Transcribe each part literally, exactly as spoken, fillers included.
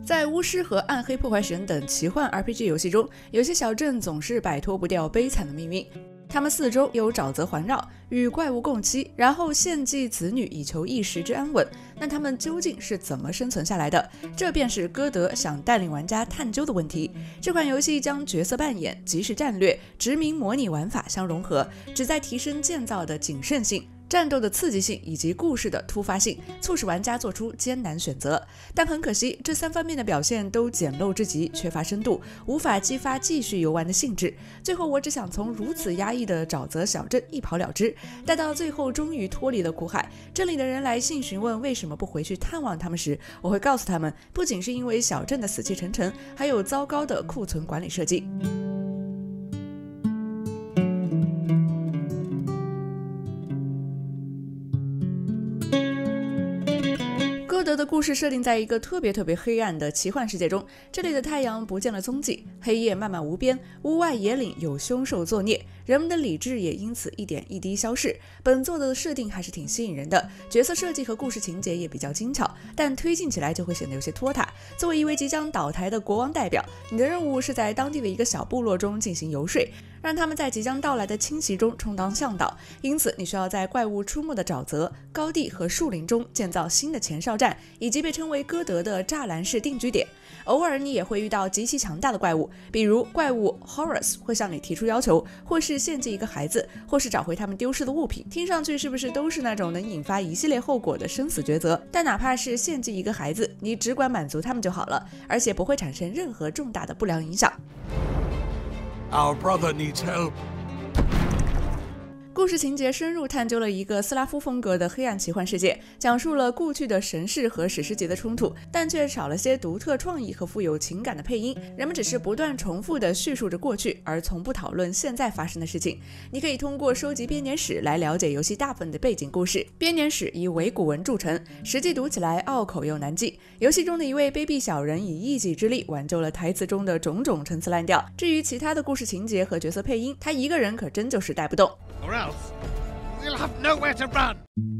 在巫师和暗黑破坏神等奇幻 R P G 游戏中，有些小镇总是摆脱不掉悲惨的命运。他们四周有沼泽环绕，与怪物共栖，然后献祭子女以求一时之安稳。那他们究竟是怎么生存下来的？这便是歌德想带领玩家探究的问题。这款游戏将角色扮演、即时战略、殖民模拟玩法相融合，旨在提升建造的谨慎性、战斗的刺激性以及故事的突发性，促使玩家做出艰难选择。但很可惜，这三方面的表现都简陋至极，缺乏深度，无法激发继续游玩的兴致。最后我只想从如此压抑的沼泽小镇一跑了之。待到最后终于脱离了苦海，镇里的人来信询问为什么不回去探望他们时，我会告诉他们，不仅是因为小镇的死气沉沉，还有糟糕的库存管理设计。歌德的故事设定在一个特别特别黑暗的奇幻世界中，这里的太阳不见了踪迹，黑夜漫漫无边，屋外野岭有凶兽作孽，人们的理智也因此一点一滴消逝。本作的设定还是挺吸引人的，角色设计和故事情节也比较精巧，但推进起来就会显得有些拖沓。作为一位即将倒台的国王代表，你的任务是在当地的一个小部落中进行游说，让他们在即将到来的侵袭中充当向导，因此你需要在怪物出没的沼泽、高地和树林中建造新的前哨站，以及被称为歌德的栅栏式定居点。偶尔你也会遇到极其强大的怪物，比如怪物 Horus 会向你提出要求，或是献祭一个孩子，或是找回他们丢失的物品。听上去是不是都是那种能引发一系列后果的生死抉择？但哪怕是献祭一个孩子，你只管满足他们就好了，而且不会产生任何重大的不良影响。 Our brother needs help. 故事情节深入探究了一个斯拉夫风格的黑暗奇幻世界，讲述了过去的神世和史诗级的冲突，但却少了些独特创意和富有情感的配音。人们只是不断重复地叙述着过去，而从不讨论现在发生的事情。你可以通过收集编年史来了解游戏大部分的背景故事。编年史以伪古文著称，实际读起来拗口又难记。游戏中的一位卑鄙小人以一己之力挽救了台词中的种种陈词滥调。至于其他的故事情节和角色配音，他一个人可真就是带不动。 Or else we'll have nowhere to run.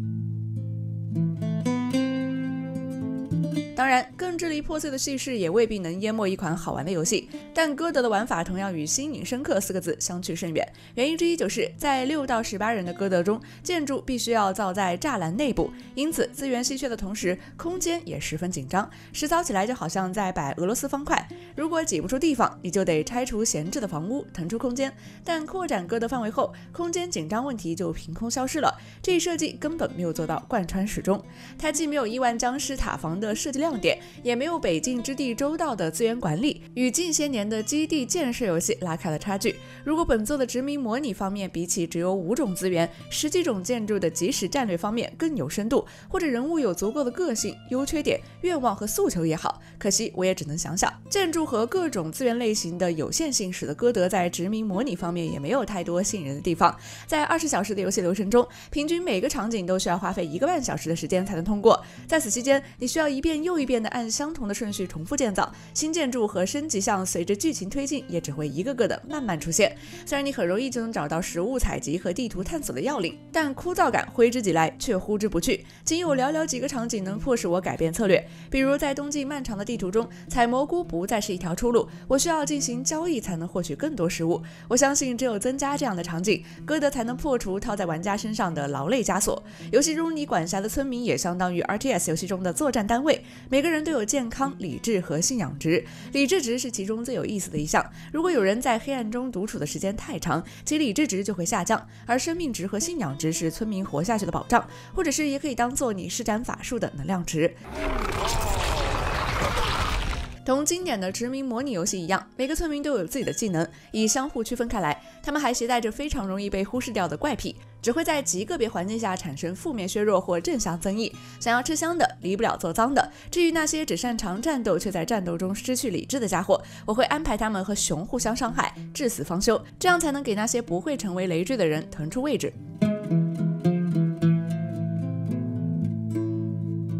当然，更支离破碎的叙事也未必能淹没一款好玩的游戏，但歌德的玩法同样与新颖深刻四个字相去甚远。原因之一就是在六到十八人的歌德中，建筑必须要造在栅栏内部，因此资源稀缺的同时，空间也十分紧张，实操起来就好像在摆俄罗斯方块，如果挤不出地方，你就得拆除闲置的房屋，腾出空间。但扩展歌德范围后，空间紧张问题就凭空消失了，这一设计根本没有做到贯穿始终。它既没有亿万僵尸塔防的设计亮点，也没有北境之地周到的资源管理，与近些年的基地建设游戏拉开了差距。如果本作的殖民模拟方面比起只有五种资源、十几种建筑的即时战略方面更有深度，或者人物有足够的个性、优缺点、愿望和诉求也好，可惜我也只能想想。建筑和各种资源类型的有限性，使得歌德在殖民模拟方面也没有太多吸引人的地方。在二十小时的游戏流程中，平均每个场景都需要花费一个半小时的时间才能通过，在此期间，你需要一遍又一遍的按相同的顺序重复建造，新建筑和升级项随着剧情推进也只会一个个的慢慢出现。虽然你很容易就能找到实物采集和地图探索的要领，但枯燥感挥之即来，却呼之不去。仅有寥寥几个场景能迫使我改变策略，比如在冬季漫长的地图中，采蘑菇不再是一条出路，我需要进行交易才能获取更多食物。我相信只有增加这样的场景，歌德才能破除套在玩家身上的劳累枷锁。游戏中你管辖的村民也相当于 R T S 游戏中的作战单位，每个人都有健康、理智和信仰值。理智值是其中最有意思的一项，如果有人在黑暗中独处的时间太长，其理智值就会下降，而生命值和信仰值是村民活下去的保障，或者是也可以当做你施展法术的能量值。同经典的殖民模拟游戏一样，每个村民都有自己的技能，以相互区分开来。他们还携带着非常容易被忽视掉的怪癖，只会在极个别环境下产生负面削弱或正向增益。想要吃香的，离不了做脏的。至于那些只擅长战斗却在战斗中失去理智的家伙，我会安排他们和熊互相伤害，至死方休，这样才能给那些不会成为累赘的人腾出位置。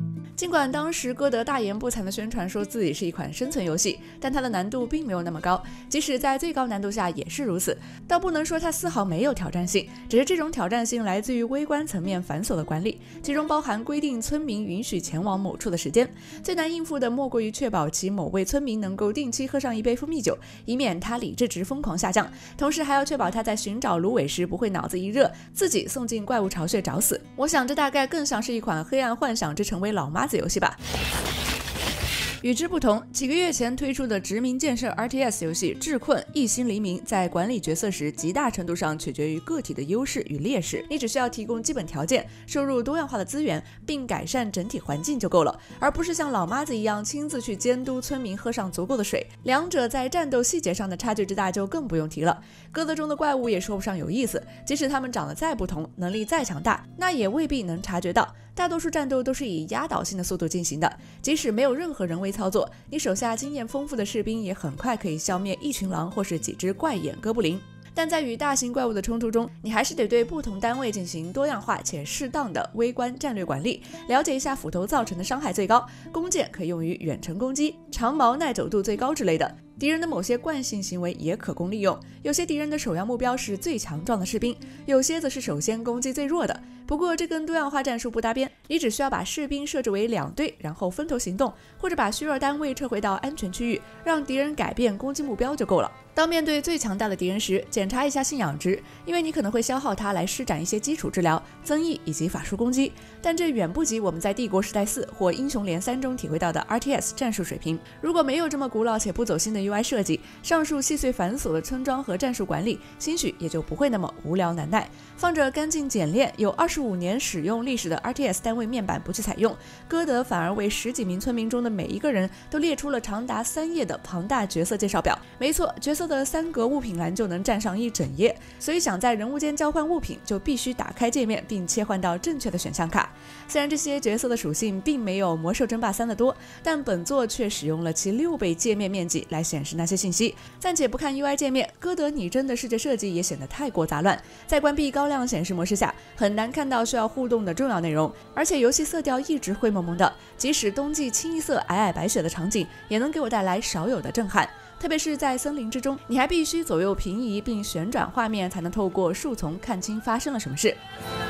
尽管当时歌德大言不惭地宣传说自己是一款生存游戏，但它的难度并没有那么高，即使在最高难度下也是如此。倒不能说它丝毫没有挑战性，只是这种挑战性来自于微观层面繁琐的管理，其中包含规定村民允许前往某处的时间。最难应付的莫过于确保其某位村民能够定期喝上一杯蜂蜜酒，以免他理智值疯狂下降，同时还要确保他在寻找芦苇时不会脑子一热，自己送进怪物巢穴找死。我想这大概更像是一款黑暗幻想之成为老妈子游戏吧。与之不同，几个月前推出的殖民建设 R T S 游戏《智困：一心黎明》在管理角色时，极大程度上取决于个体的优势与劣势。你只需要提供基本条件，收入多样化的资源，并改善整体环境就够了，而不是像老妈子一样亲自去监督村民喝上足够的水。两者在战斗细节上的差距之大就更不用提了。歌德中的怪物也说不上有意思，即使他们长得再不同，能力再强大，那也未必能察觉到。大多数战斗都是以压倒性的速度进行的，即使没有任何人为操作，你手下经验丰富的士兵也很快可以消灭一群狼或是几只怪眼哥布林。但在与大型怪物的冲突中，你还是得对不同单位进行多样化且适当的微观战略管理，了解一下斧头造成的伤害最高，弓箭可以用于远程攻击，长矛耐走度最高之类的。敌人的某些惯性行为也可供利用，有些敌人的首要目标是最强壮的士兵，有些则是首先攻击最弱的。不过这跟多样化战术不搭边，你只需要把士兵设置为两队，然后分头行动，或者把虚弱单位撤回到安全区域，让敌人改变攻击目标就够了。当面对最强大的敌人时，检查一下信仰值，因为你可能会消耗它来施展一些基础治疗、增益以及法术攻击，但这远不及我们在帝国时代四或英雄联三中体会到的 R T S 战术水平。如果没有这么古老且不走心的 U I 设计，上述细碎繁琐的村庄和战术管理，兴许也就不会那么无聊难耐。放着干净简练、有二十五年使用历史的 R T S 单位面板不去采用，歌德反而为十几名村民中的每一个人都列出了长达三页的庞大角色介绍表。没错，角色的三格物品栏就能占上一整页，所以想在人物间交换物品，就必须打开界面并切换到正确的选项卡。虽然这些角色的属性并没有魔兽争霸三的多，但本作却使用了其六倍界面面积来显示那些信息。暂且不看 U I 界面，歌德拟真的视觉设计也显得太过杂乱，在关闭高亮显示模式下，很难看到需要互动的重要内容，而且游戏色调一直灰蒙蒙的，即使冬季清一色皑皑白雪的场景，也能给我带来少有的震撼。特别是在森林之中，你还必须左右平移并旋转画面，才能透过树丛看清发生了什么事。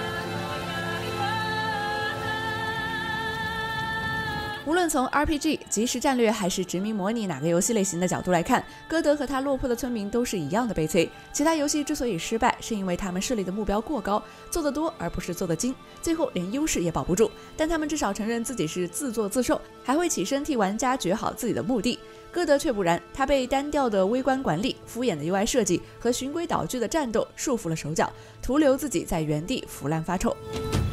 无论从 R P G、即时战略还是殖民模拟哪个游戏类型的角度来看，歌德和他落魄的村民都是一样的悲催。其他游戏之所以失败，是因为他们设立的目标过高，做得多而不是做得精，最后连优势也保不住。但他们至少承认自己是自作自受，还会起身替玩家决好自己的目的。歌德却不然，他被单调的微观管理、敷衍的 U I 设计和循规蹈矩的战斗束缚了手脚，徒留自己在原地腐烂发臭。